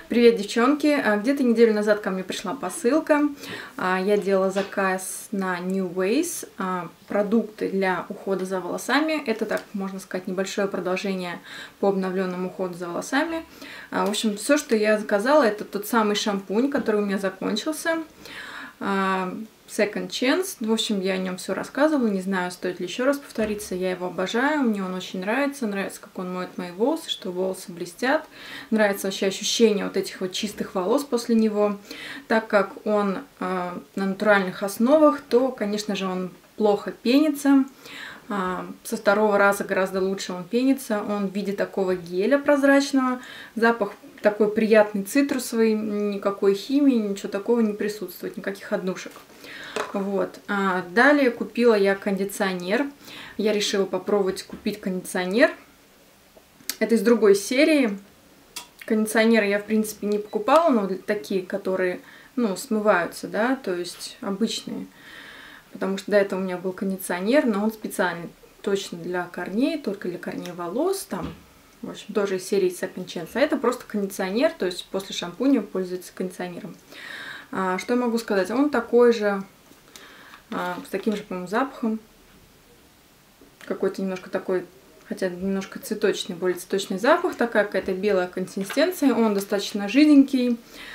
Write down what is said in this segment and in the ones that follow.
Привет, девчонки! Где-то неделю назад ко мне пришла посылка. Я делала заказ на New Ways, продукты для ухода за волосами. Это, так можно сказать, небольшое продолжение по обновленному уходу за волосами. В общем, все, что я заказала, это тот самый шампунь, который у меня закончился. Second Chance. В общем, я о нем все рассказывала. Не знаю, стоит ли еще раз повториться. Я его обожаю. Мне он очень нравится. Нравится, как он моет мои волосы, что волосы блестят. Нравится вообще ощущение вот этих вот чистых волос после него. Так как он на натуральных основах, то, конечно же, он плохо пенится. Со второго раза гораздо лучше он пенится. Он в виде такого геля прозрачного. Запах такой приятный, цитрусовый. Никакой химии, ничего такого не присутствует. Никаких отдушек. Вот. Далее купила я кондиционер. Я решила попробовать купить кондиционер. Это из другой серии. Кондиционеры я, в принципе, не покупала, но такие, которые, смываются, да, то есть обычные. Потому что до этого у меня был кондиционер, но он специальный точно для корней, только для корней волос. Там, в общем, тоже из серии Second Chance. А это просто кондиционер, то есть после шампуня пользуется кондиционером. Что я могу сказать? Он такой же, с таким же, по-моему, запахом. Какой-то немножко такой, хотя немножко цветочный, более цветочный запах. Такая какая-то белая консистенция. Он достаточно жиденький.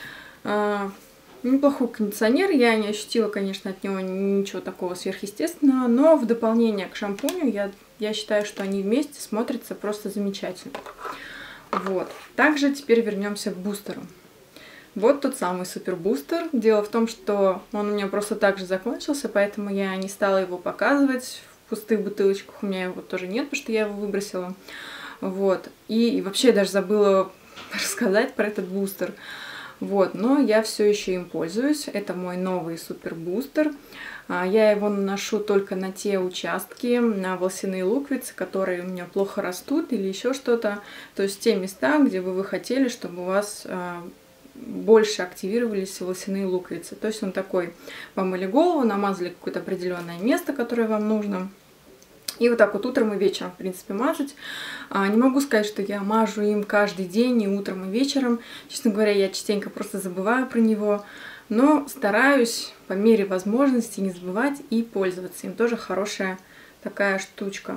Неплохой кондиционер. Я не ощутила, конечно, от него ничего такого сверхъестественного. Но в дополнение к шампуню я считаю, что они вместе смотрятся просто замечательно. Вот. Также теперь вернемся к бустеру. Вот тот самый супер бустер. Дело в том, что он у меня просто так же закончился, поэтому я не стала его показывать в пустых бутылочках. У меня его тоже нет, потому что я его выбросила. Вот. И вообще даже забыла рассказать про этот бустер. Вот. Но я все еще им пользуюсь. Это мой новый супер бустер. Я его наношу только на те участки, на волосяные луковицы, которые у меня плохо растут или еще что-то. То есть те места, где вы хотели, чтобы у вас больше активировались волосяные луковицы. То есть он такой, помыли голову, намазали какое-то определенное место, которое вам нужно. И вот так вот утром и вечером, в принципе, мазать. Не могу сказать, что я мажу им каждый день, и утром, и вечером. Честно говоря, я частенько просто забываю про него. Но стараюсь по мере возможности не забывать и пользоваться им. Тоже хорошая такая штучка.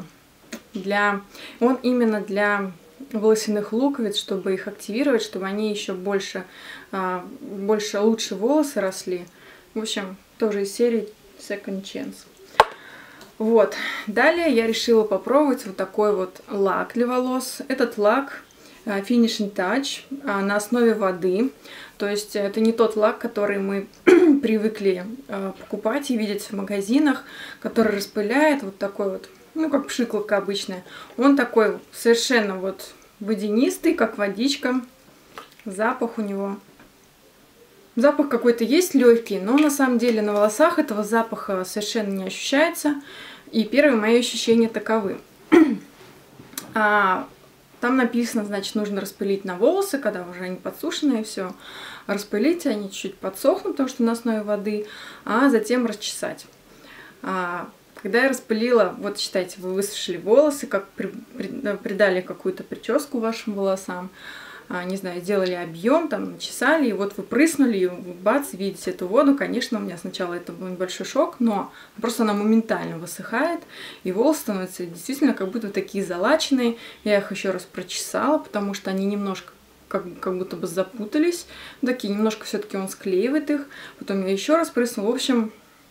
Он именно для волосяных луковиц, чтобы их активировать, чтобы они еще лучше волосы росли. В общем, тоже из серии Second Chance. Вот. Далее я решила попробовать вот такой вот лак для волос. Этот лак Finishing Touch на основе воды. То есть это не тот лак, который мы привыкли покупать и видеть в магазинах, который распыляет вот такой вот, как пшикалка обычная. Он такой совершенно вот водянистый, как водичка. Запах у него. Запах какой-то есть легкий, но на самом деле на волосах этого запаха совершенно не ощущается. И первые мои ощущения таковы. Там написано, значит, нужно распылить на волосы, когда уже они подсушенные, все. Распылить, они чуть-чуть подсохнут, потому что на основе воды, а затем расчесать. Когда я распылила, вот считайте, вы высушили волосы, как придали какую-то прическу вашим волосам, не знаю, сделали объем, там, начесали, и вот вы прыснули, и бац, видите эту воду. Конечно, у меня сначала это был небольшой шок, но просто она моментально высыхает, и волосы становятся действительно как будто такие залаченные. Я их еще раз прочесала, потому что они немножко как будто бы запутались, такие немножко все-таки он склеивает их. Потом я еще раз прыснула. В общем,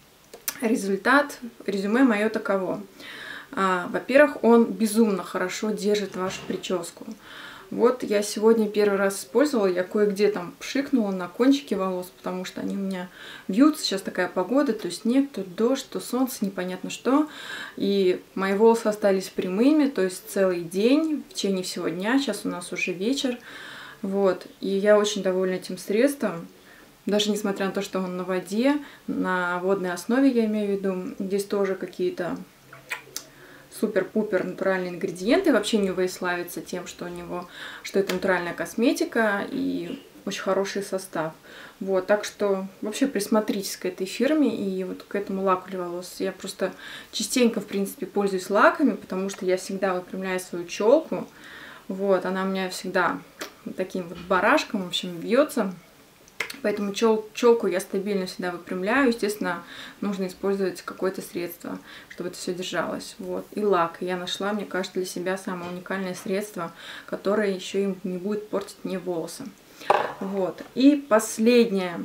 резюме мое таково. Во-первых, он безумно хорошо держит вашу прическу. Вот я сегодня первый раз использовала, я кое-где там пшикнула на кончики волос, потому что они у меня вьются, сейчас такая погода, то снег, то дождь, то солнце, непонятно что. И мои волосы остались прямыми, то есть целый день, в течение всего дня, сейчас у нас уже вечер. Вот, и я очень довольна этим средством. Даже несмотря на то, что он на воде, на водной основе, я имею в виду, здесь тоже какие-то супер-пупер натуральные ингредиенты. Вообще New Way славится тем, что это натуральная косметика и очень хороший состав. Вот, так что вообще присмотритесь к этой фирме и вот к этому лаку для волос. Я просто частенько, в принципе, пользуюсь лаками, потому что я всегда выпрямляю свою челку. Вот, она у меня всегда таким вот барашком, в общем, вьется. Поэтому челку я стабильно всегда выпрямляю. Естественно, нужно использовать какое-то средство, чтобы это все держалось. Вот. И лак. Я нашла, мне кажется, для себя самое уникальное средство, которое еще и не будет портить мне волосы. Вот. И последнее.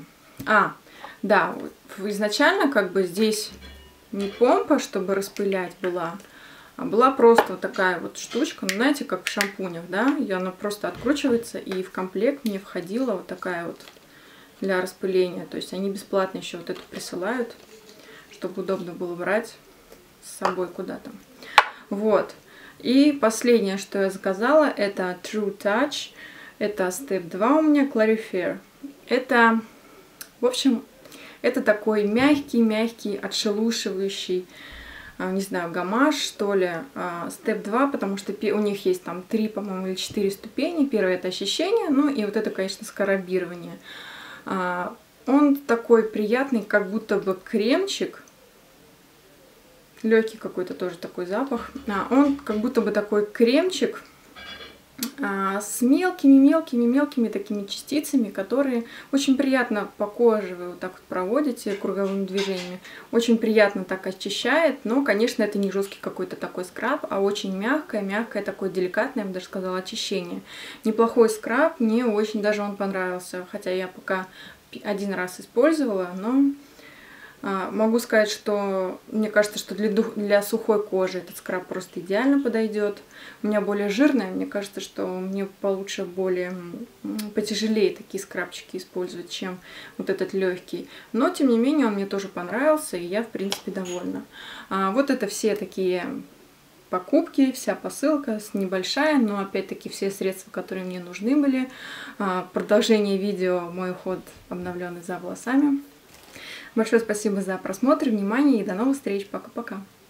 Да, изначально как бы здесь не помпа, чтобы распылять была, а была просто вот такая вот штучка, ну, знаете, как в шампунях, да, и она просто откручивается, и в комплект мне входила вот такая вот для распыления, то есть они бесплатно еще вот эту присылают, чтобы удобно было брать с собой куда-то. Вот, и последнее, что я заказала, это True Touch, это Step 2 у меня, Clarifier. Это, в общем, это такой мягкий, отшелушивающий, не знаю, гамаш, что ли, Step 2, потому что у них есть там 3, по-моему, или 4 ступени. Первое — это очищение, ну и вот это, конечно, скрабирование. Он такой приятный, как будто бы кремчик, легкий какой-то тоже такой запах. Он как будто бы такой кремчик, с мелкими такими частицами, которые очень приятно по коже вы вот так вот проводите круговыми движениями. Очень приятно так очищает, но, конечно, это не жесткий какой-то такой скраб, а очень мягкое такое деликатное, я бы даже сказала, очищение. Неплохой скраб, мне очень даже он понравился, хотя я пока один раз использовала, но могу сказать, что мне кажется, что для сухой кожи этот скраб просто идеально подойдет. У меня более жирная, мне кажется, что мне получше более потяжелее такие скрабчики использовать, чем вот этот легкий. Но, тем не менее, он мне тоже понравился, и я, в принципе, довольна. Вот это все такие покупки, вся посылка небольшая, но, опять-таки, все средства, которые мне нужны были. Продолжение видео «Мой уход обновленный за волосами». Большое спасибо за просмотр, внимание и до новых встреч. Пока-пока.